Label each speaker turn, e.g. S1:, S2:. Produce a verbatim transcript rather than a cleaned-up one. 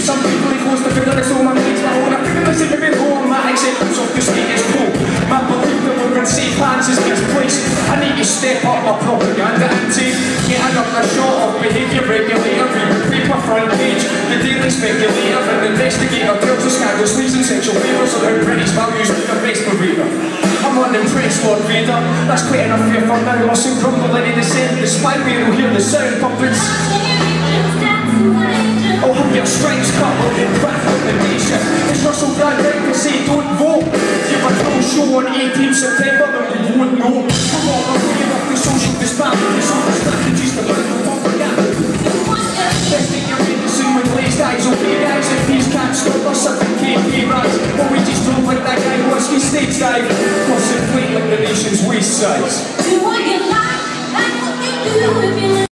S1: Some people they close to figure it's all my mates, but I wanna figure this in the middle of my acceptance of the state is cool. My belief that we're in safe hands is misplaced. I need to step up my propaganda ante. Get another shot of behaviour regulator, read the paper front page, the daily speculator, and investigator tells the scandal, sleaze and sexual favours of how British values are the respirator. I'm unimpressed, Lord Vader. That's quite enough fear for now. I'll soon crumble any descent. The spyware will hear the sound puppets. Oh, have your strings cut with the craft of the nation. It's Russell Brand right to say don't vote. If you have a no show on eighteenth September, then we won't know. Come on, I'm waiting up the social disparity, social strategies to learn the propaganda. Best thing you're reading soon with glazed eyes. Okay guys, if these can't stop us at the K K rise, but we just don't like that guy whiskey stage dive. Plus inflate like the nation's waist size.